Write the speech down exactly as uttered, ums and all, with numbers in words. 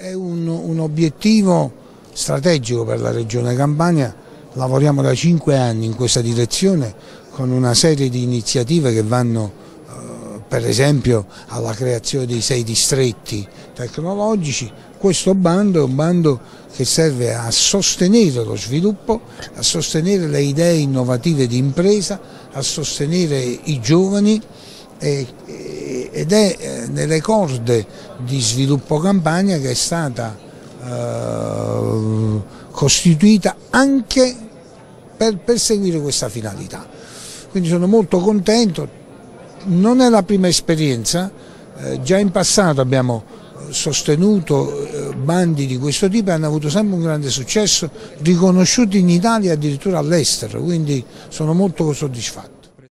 è un, un obiettivo strategico per la Regione Campania. Lavoriamo da cinque anni in questa direzione con una serie di iniziative che vanno eh, per esempio alla creazione dei sei distretti tecnologici. Questo bando è un bando che serve a sostenere lo sviluppo, a sostenere le idee innovative di impresa, a sostenere i giovani ed è nelle corde di Sviluppo Campania che è stata eh, costituita anche per perseguire questa finalità. Quindi sono molto contento, non è la prima esperienza, eh, già in passato abbiamo sostenuto eh, bandi di questo tipo e hanno avuto sempre un grande successo, riconosciuti in Italia e addirittura all'estero, quindi sono molto soddisfatto.